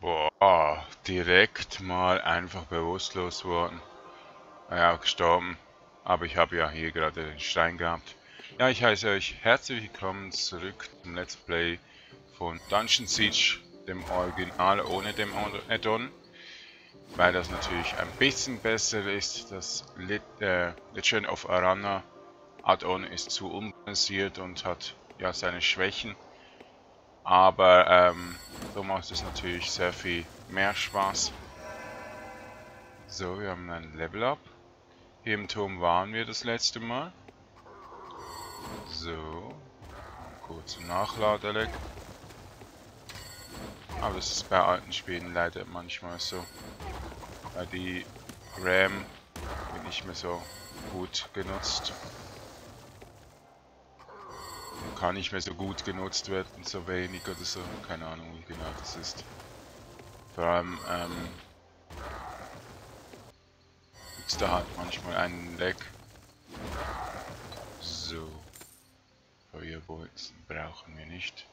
Boah, direkt mal einfach bewusstlos worden. Ja, gestorben. Aber ich habe ja hier gerade den Stein gehabt. Ja, ich heiße euch herzlich willkommen zurück zum Let's Play von Dungeon Siege, dem Original ohne dem Add-on. Weil das natürlich ein bisschen besser ist. Das Legend of Aranna Add-on ist zu unbalanciert und hat ja seine Schwächen. Aber so macht es natürlich sehr viel mehr Spaß. So, wir haben ein Level Up. Hier im Turm waren wir das letzte Mal. So, kurz Nachladeleck. Aber das ist bei alten Spielen leider manchmal so. Weil die RAM wird nicht mehr so gut genutzt. Kann nicht mehr so gut genutzt werden, so wenig oder so. Keine Ahnung, wie genau das ist. Vor allem, gibt's da halt manchmal einen Lag. So. Feuerbolzen brauchen wir nicht.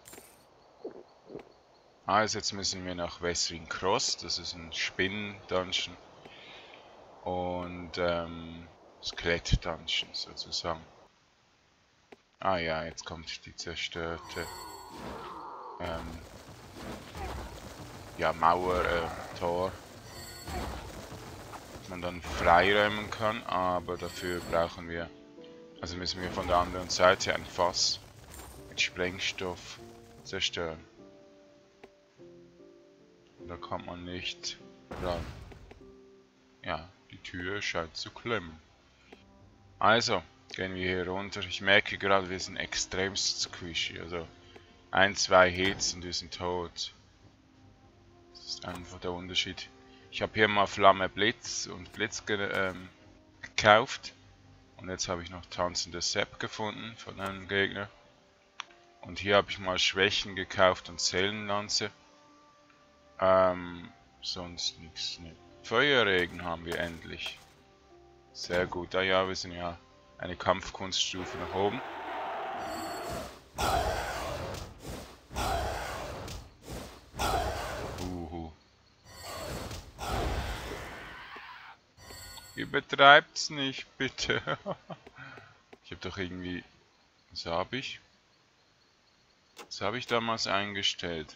Also jetzt müssen wir nach Westring Cross, das ist ein Spinnen-Dungeon. Und Skelett-Dungeon sozusagen. Ah ja, jetzt kommt die zerstörte ja, Mauer, Tor. Das man dann freiräumen kann, aber dafür brauchen wir, also müssen wir von der anderen Seite ein Fass mit Sprengstoff zerstören. Da kommt man nicht ran. Ja, die Tür scheint zu klemmen. Also, gehen wir hier runter. Ich merke gerade, wir sind extremst squishy. Also, 1, 2 Hits und wir sind tot. Das ist einfach der Unterschied. Ich habe hier mal Flamme Blitz und Blitz gekauft. Und jetzt habe ich noch tanzendes Sepp gefunden von einem Gegner. Und hier habe ich mal Schwächen gekauft und Seelenlanze. Sonst nichts. Ne. Feuerregen haben wir endlich. Sehr gut. Ah ja, wir sind ja eine Kampfkunststufe nach oben. Übertreibt's nicht, bitte. Ich habe doch irgendwie... Was habe ich? Was habe ich damals eingestellt?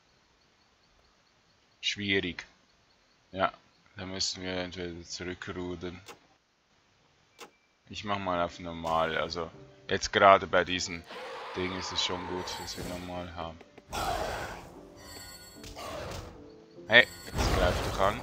Schwierig. Ja, da müssen wir entweder zurückrudern. Ich mache mal auf normal. Also jetzt gerade bei diesem Ding ist es schon gut, dass wir normal haben. Hey, jetzt greif doch an.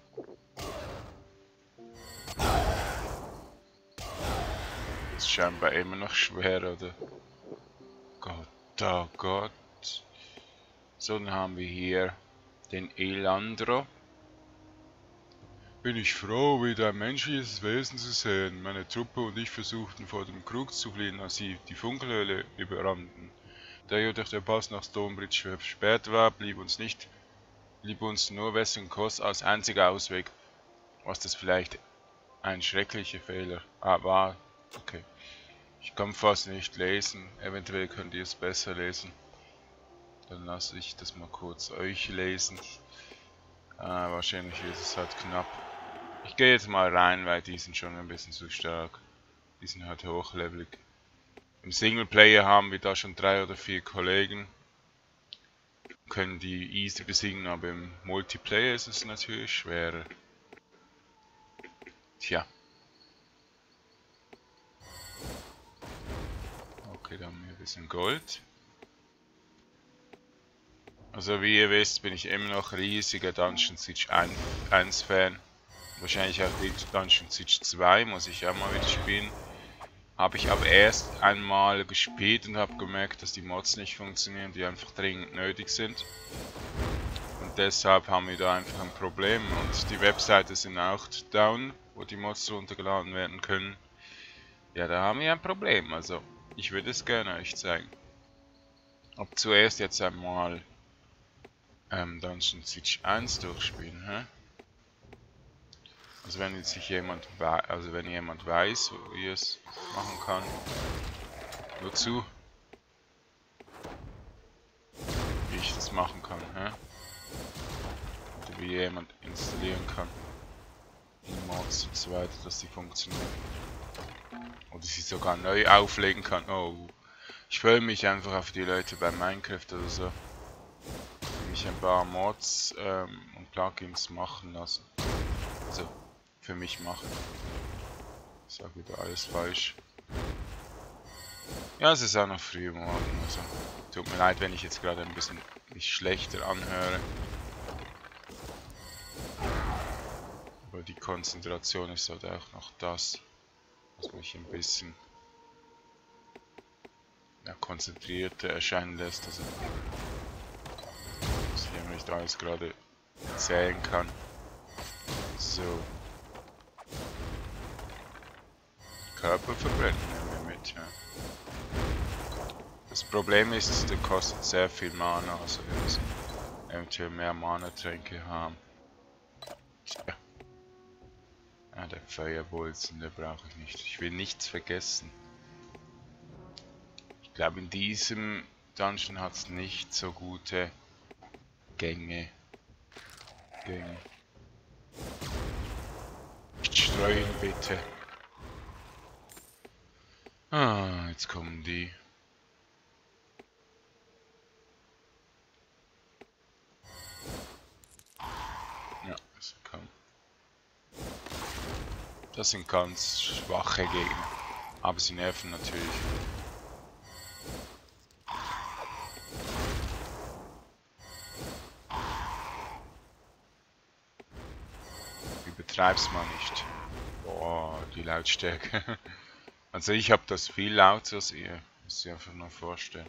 Das ist scheinbar immer noch schwer, oder? Gott, oh Gott. So, dann haben wir hier den Elandro. Bin ich froh, wieder ein menschliches Wesen zu sehen. Meine Truppe und ich versuchten vor dem Krug zu fliehen, als sie die Funkelhöhle überrannten. Da jedoch der Pass nach Stonebridge versperrt war, blieb uns nur Western Cross als einziger Ausweg. Was das vielleicht ein schrecklicher Fehler war. Okay. Ich kann fast nicht lesen. Eventuell könnt ihr es besser lesen. Dann lasse ich das mal kurz euch lesen. Wahrscheinlich ist es halt knapp. Ich gehe jetzt mal rein, weil die sind schon ein bisschen zu stark. Die sind halt hochlevelig. Im Singleplayer haben wir da schon 3 oder 4 Kollegen. Können die easy besiegen, aber im Multiplayer ist es natürlich schwerer. Tja. Okay, da haben wir ein bisschen Gold. Also wie ihr wisst, bin ich immer noch riesiger Dungeon Siege 1 Fan. Wahrscheinlich auch Dungeon Siege 2 muss ich auch mal wieder spielen. Habe ich aber erst einmal gespielt und habe gemerkt, dass die Mods nicht funktionieren, die einfach dringend nötig sind. Und deshalb haben wir da einfach ein Problem. Und die Webseiten sind auch down, wo die Mods runtergeladen werden können. Ja, da haben wir ein Problem. Also, ich würde es gerne euch zeigen. Ob zuerst jetzt einmal Dungeon Siege 1 durchspielen, hä? Also wenn jetzt sich jemand weiß, wie es machen kann, nur zu, wie ich das machen kann, hä? die jemand installieren kann. Die Mods und so weiter, dass die funktionieren. Oder sie sogar neu auflegen kann. Oh, ich freue mich einfach auf die Leute bei Minecraft oder so, die mich ein paar Mods und Plugins machen lassen. Also für mich machen. Ich sage wieder alles falsch. Ja, es ist auch noch früh morgen, also tut mir leid, wenn ich jetzt gerade ein bisschen mich schlechter anhöre. Aber die Konzentration ist halt auch noch das, was mich ein bisschen konzentrierter erscheinen lässt. Also, dass ich hier nicht alles gerade erzählen kann. So. Körper verbrennen nehmen wir mit, ja. Das Problem ist, der kostet sehr viel Mana, also wir müssen eventuell mehr Mana-Tränke haben. Tja. Ah, der Feuerbolzen, der brauche ich nicht. Ich will nichts vergessen. Ich glaube, in diesem Dungeon hat es nicht so gute Gänge. Nicht streuen, bitte. Ah, jetzt kommen die. Ja, das sind ganz schwache Gegner. Aber sie nerven natürlich. Übertreib's mal nicht. Boah, die Lautstärke. Also ich habe das viel lauter als ihr. Müsst ihr einfach nur vorstellen.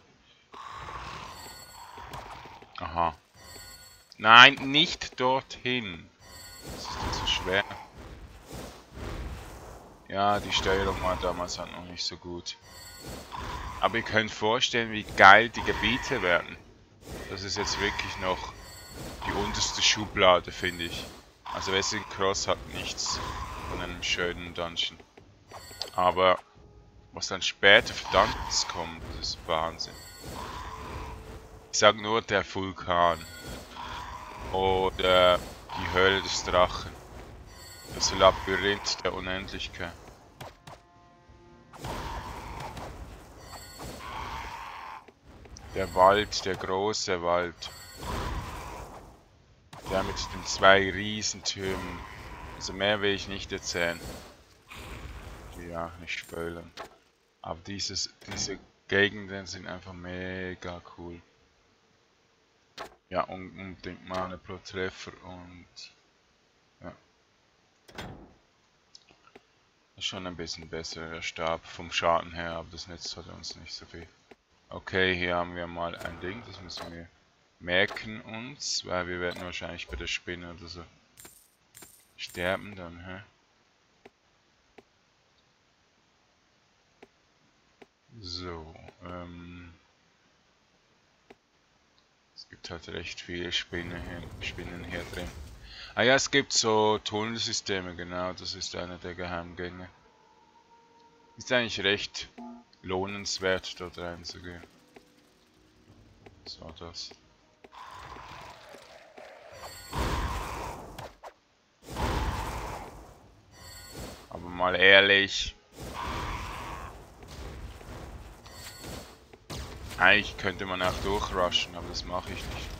Aha. Nein, nicht dorthin. Das ist doch so schwer. Ja, die Steuerung war damals halt noch nicht so gut. Aber ihr könnt vorstellen, wie geil die Gebiete werden. Das ist jetzt wirklich noch die unterste Schublade, finde ich. Also Western Cross hat nichts von einem schönen Dungeon. Aber was dann später für Dungeons kommt, das ist Wahnsinn. Ich sag nur der Vulkan. Oder die Höhle des Drachen. Das Labyrinth der Unendlichkeit. Der Wald, der große Wald. Der mit den 2 Riesentürmen. Also mehr will ich nicht erzählen. Ich will auch nicht spoilern. Aber diese Gegenden sind einfach mega cool. Ja, unbedingt Mana pro Treffer und ja. Ist schon ein bisschen besser, der Stab vom Schaden her, aber das nützt halt uns nicht so viel. Okay, hier haben wir mal ein Ding, das müssen wir merken uns, weil wir werden wahrscheinlich bei der Spinne oder so sterben dann, hä? So, es gibt halt recht viele Spinnen hier drin. Ah ja, es gibt so Tunnelsysteme, genau, das ist einer der Geheimgänge. Ist eigentlich recht lohnenswert, dort reinzugehen. Was war das? Aber mal ehrlich. Eigentlich könnte man auch durchrushen, aber das mache ich nicht.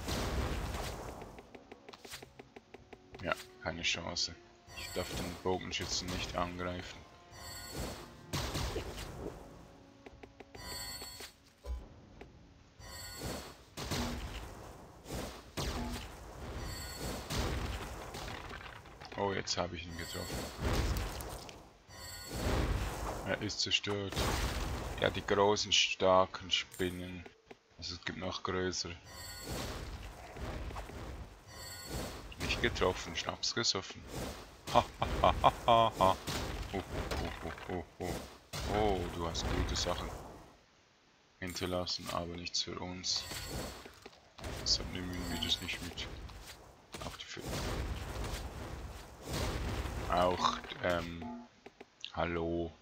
Ja, keine Chance. Ich darf den Bogenschützen nicht angreifen. Oh, jetzt habe ich ihn getroffen. Er ist zerstört. Ja, die großen, starken Spinnen. Also es gibt noch größere. Nicht getroffen, Schnaps gesoffen. Ha ha ha ha ha ha. Oh, du hast gute Sachen hinterlassen, aber nichts für uns. Deshalb nehmen wir das nicht mit. Auch hallo.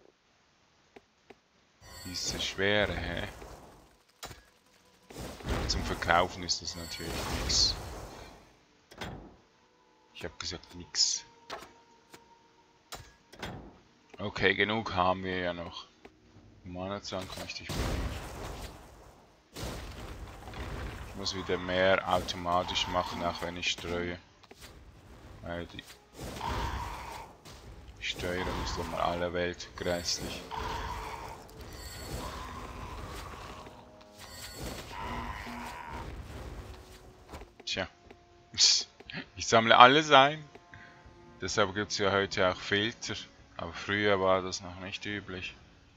Diese Schwere, hä? zum Verkaufen ist das natürlich nichts. Ich habe gesagt nix. Okay, genug haben wir ja noch. Mana-Zahn kann ich dich mitnehmen. Ich muss wieder mehr automatisch machen, auch wenn ich streue. Weil die Steuerung ist um aller Welt grässlich. Tja. Ich sammle alles ein. Deshalb gibt es ja heute auch Filter. Aber früher war das noch nicht üblich.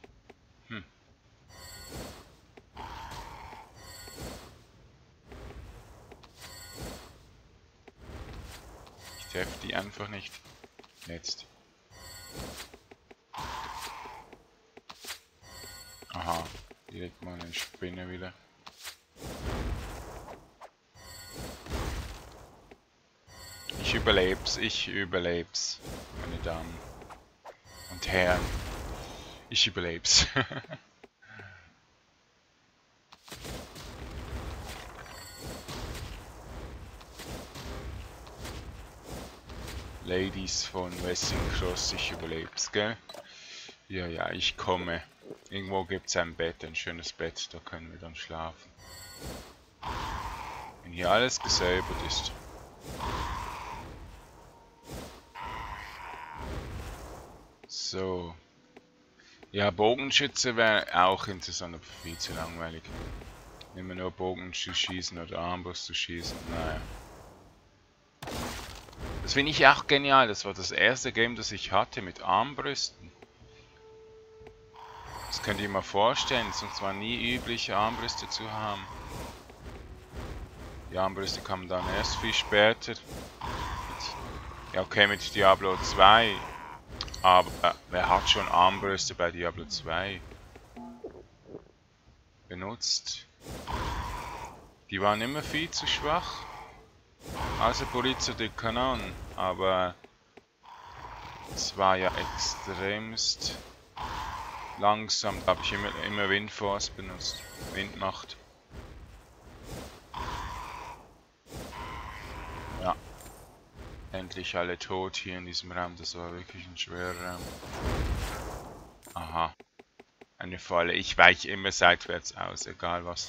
Ich treffe die einfach nicht. Jetzt. Aha. Direkt mal eine Spinne wieder. Ich überleb's, meine Damen und Herren. Ich überleb's. Ladies von Wessing Cross, ich überleb's, gell? Ja, ja, ich komme. Irgendwo gibt's ein Bett, ein schönes Bett, da können wir dann schlafen. Wenn hier alles gesäubert ist. So. Ja, Bogenschütze wäre auch interessant, aber viel zu langweilig. Immer nur Bogen zu schießen oder Armbrust zu schießen, naja. Das finde ich auch genial, das war das erste Game, das ich hatte mit Armbrüsten. Das könnt ihr mal vorstellen, sonst war nie üblich, Armbrüste zu haben. Die Armbrüste kamen dann erst viel später. Ja, okay, mit Diablo 2. Aber wer hat schon Armbrüste bei Diablo 2 benutzt? Die waren immer viel zu schwach. Also Polizio de Canon, aber es war ja extremst langsam. Da habe ich immer Windforce benutzt. Windmacht. Ja. Endlich alle tot hier in diesem Raum. Das war wirklich ein schwerer Raum. Aha. Eine Falle. Ich weiche immer seitwärts aus, egal was.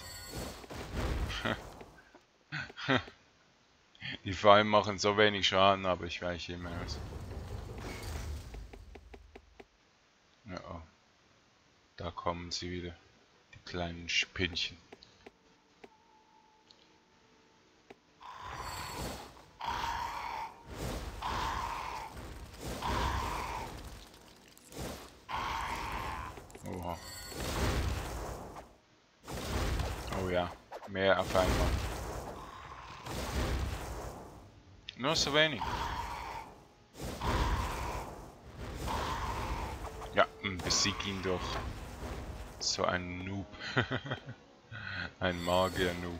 Die Fallen machen so wenig Schaden, aber ich weiche immer aus. Ja, oh. Da kommen sie wieder. Die kleinen Spinnchen. Oha. Oh ja, mehr auf einmal. Nur so wenig. Ja, besieg ihn doch. So ein Noob. Ein Magier-Noob.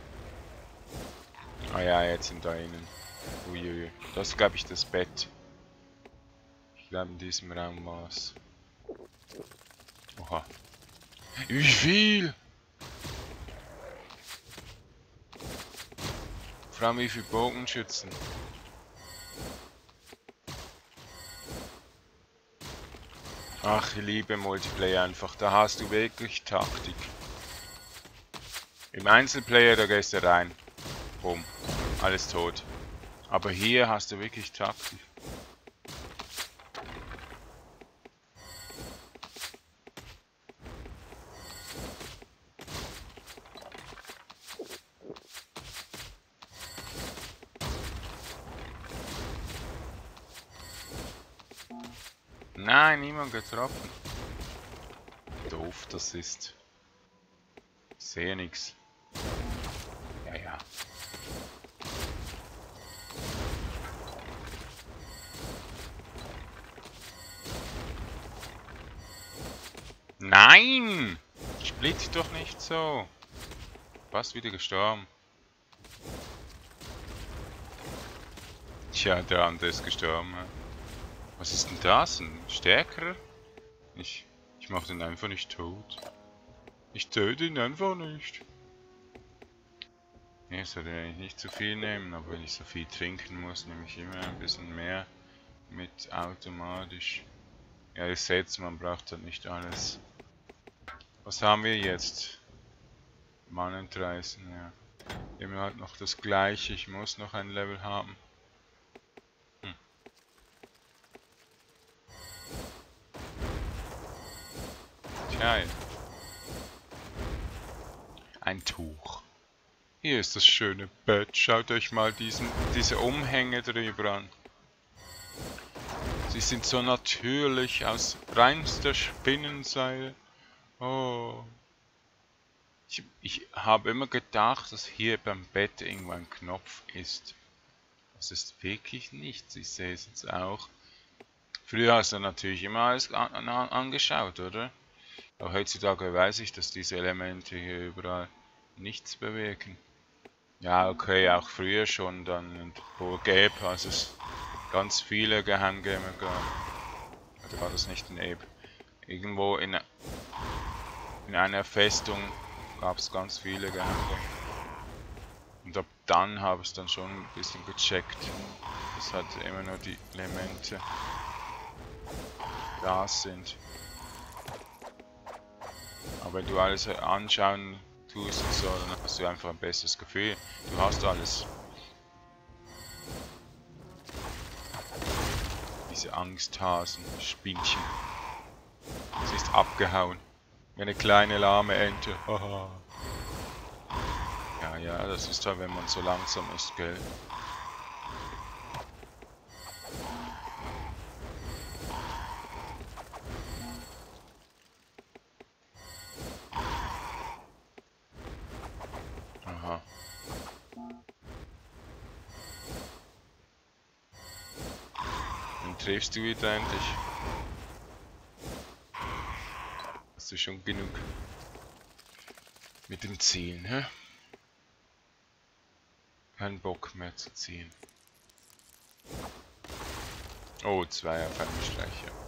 Ah ja, jetzt sind da innen. Uiuiui. Das ist, glaube ich, das Bett. Ich glaube, in diesem Raum war es. Oha. Wie viel? Vor allem wie viele Bogenschützen. Ach, ich liebe Multiplayer einfach. Da hast du wirklich Taktik. Im Einzelplayer, da gehst du rein. Bumm. Alles tot. Aber hier hast du wirklich Taktik. Nein, niemand getroffen. Doof das ist. Ich sehe nichts. Ja, ja. Nein! Split doch nicht so. Fast wieder gestorben. Tja, der andere ist gestorben. Was ist denn das? Ein stärkerer? Ich mach den einfach nicht tot. Ich töte ihn einfach nicht. Ich sollte eigentlich nicht zu viel nehmen, aber wenn ich so viel trinken muss, nehme ich immer ein bisschen mehr mit automatisch. Ja, ihr seht, man braucht halt nicht alles. Was haben wir jetzt? Mannentreißen, ja. Immer halt noch das gleiche, ich muss noch ein Level haben. Tja, ein Tuch. Hier ist das schöne Bett. Schaut euch mal diese Umhänge drüber an. Sie sind so natürlich aus reinster Spinnenseide. Oh. Ich habe immer gedacht, dass hier beim Bett irgendwo ein Knopf ist. Das ist wirklich nichts. Ich sehe es jetzt auch. Früher hast du natürlich immer alles angeschaut, oder? Aber heutzutage weiß ich, dass diese Elemente hier überall nichts bewirken. Ja, okay, auch früher schon dann in Poor Gabe, als es ganz viele Geheimgame gab. Oder war das nicht in Abe? Irgendwo in einer Festung gab es ganz viele Geheimgame. Und ab dann habe ich es dann schon ein bisschen gecheckt. Das hat immer nur die Elemente da sind. Aber wenn du alles anschauen tust und so, dann hast du einfach ein besseres Gefühl. Du hast alles. Diese Angsthasen, Spinnchen. Sie ist abgehauen. Wie eine kleine lahme Ente. Haha. Ja, das ist halt, wenn man so langsam ist, gell? Aha. Dann triffst du wieder endlich. Hast du schon genug mit dem Zielen, hä? Kein Bock mehr zu ziehen. Oh, 2 auf einen Streich, ja.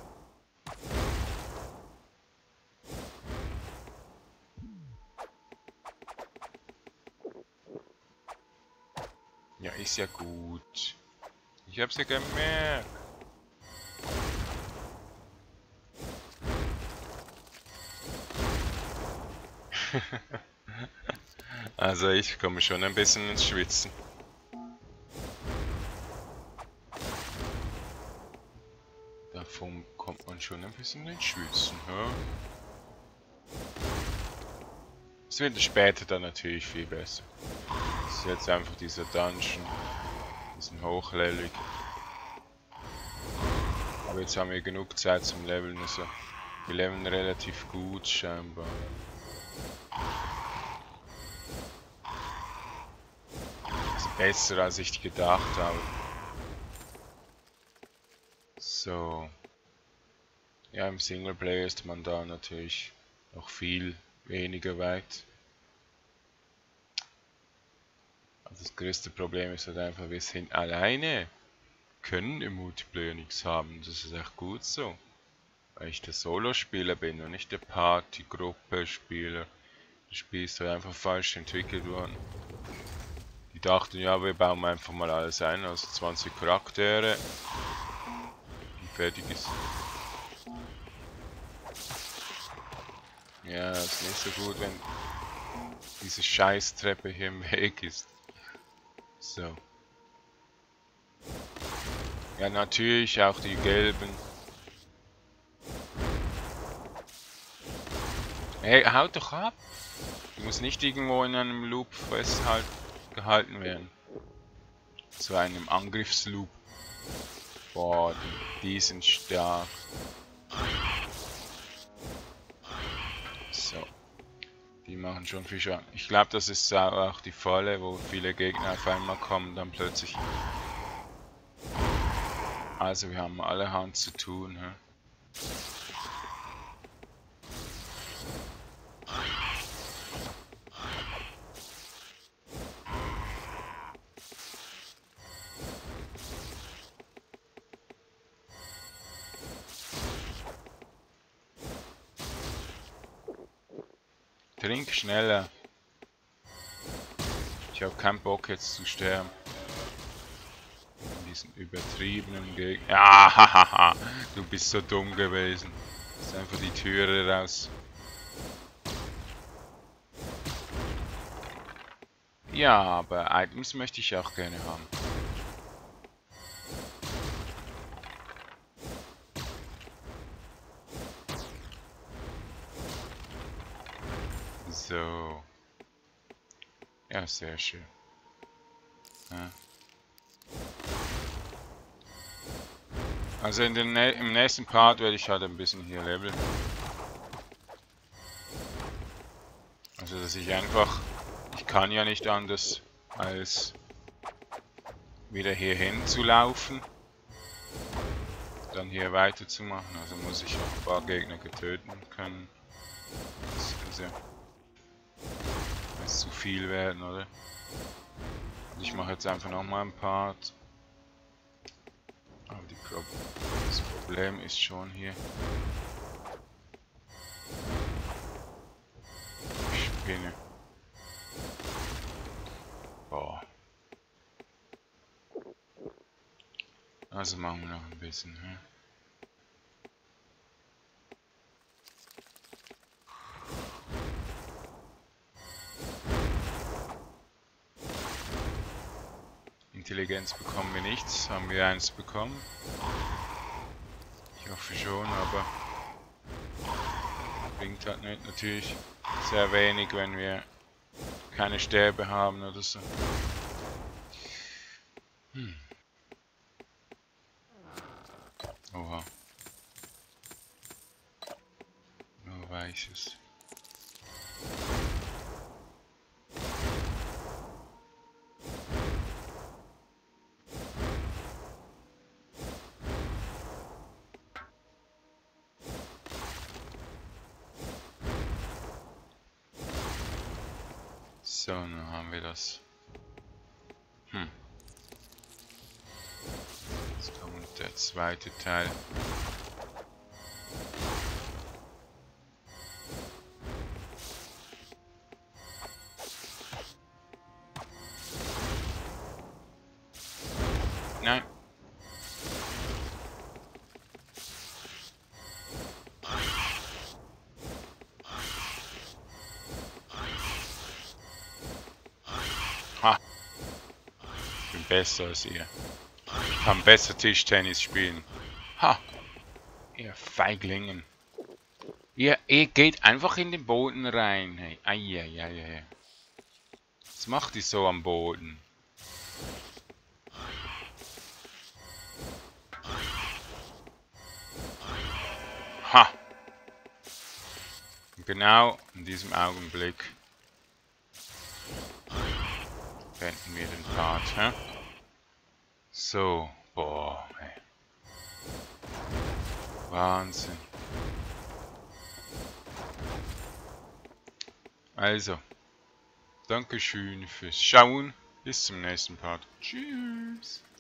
Ja, ist ja gut. Ich hab's ja gemerkt. Also ich komme schon ein bisschen ins Schwitzen. Davon kommt man schon ein bisschen ins Schwitzen, hä? Es wird später dann natürlich viel besser. Das ist jetzt einfach dieser Dungeon. Diesen hochlevelig. Aber jetzt haben wir genug Zeit zum Leveln, also wir leveln relativ gut scheinbar. Also besser als ich gedacht habe. So. Ja, im Singleplayer ist man da natürlich noch viel weniger weit. Also das größte Problem ist halt einfach, wir sind alleine. Können im Multiplayer nichts haben. Das ist echt gut so. Weil ich der Solo-Spieler bin und nicht der Party-Gruppe-Spieler. Das Spiel ist halt einfach falsch entwickelt worden. Die dachten, ja, wir bauen einfach mal alles ein, also 20 Charaktere. Und fertig ist. Ja, das ist nicht so gut, wenn diese Scheißtreppe hier im Weg ist. So. Ja, natürlich auch die gelben. Hey, haut doch ab! Du musst nicht irgendwo in einem Loop gehalten werden. Zu einem Angriffsloop. Boah, die sind stark. So. Die machen schon viel Schaden. Ich glaube, das ist auch die Falle, wo viele Gegner auf einmal kommen, dann plötzlich. Also wir haben allerhand zu tun. Hä? Trink schneller. Ich habe keinen Bock jetzt zu sterben. In diesen übertriebenen Gegner. Ja, hahaha. Du bist so dumm gewesen. Ist einfach die Türe raus. Ja, aber Items möchte ich auch gerne haben. So. Ja, sehr schön. Ja. Also im nächsten Part werde ich halt ein bisschen hier leveln. Also dass ich einfach... Ich kann ja nicht anders als wieder hierhin zu laufen. Dann hier weiterzumachen. Also muss ich auch ein paar Gegner getöten können. Das ja zu viel werden, oder? Und ich mache jetzt einfach nochmal ein Part. Aber das Problem ist schon hier. Ich spinne. Boah. Also machen wir noch ein bisschen. Hm? Intelligenz bekommen wir nichts. Haben wir eins bekommen? Ich hoffe schon, aber bringt halt nicht. Natürlich sehr wenig, wenn wir keine Stäbe haben oder so. Oha. Nur weiches. So, nun haben wir das. Jetzt kommt der zweite Teil. Nein. Ha. Ich bin besser als ihr. Ich kann besser Tischtennis spielen. Ha. Ihr Feiglingen. Ihr geht einfach in den Boden rein. Hey. Eieieiei. Was macht ihr so am Boden? Ha! Genau in diesem Augenblick beenden wir den Part. Hä? So, boah, ey. Wahnsinn. Also, Dankeschön fürs Schauen. Bis zum nächsten Part. Tschüss.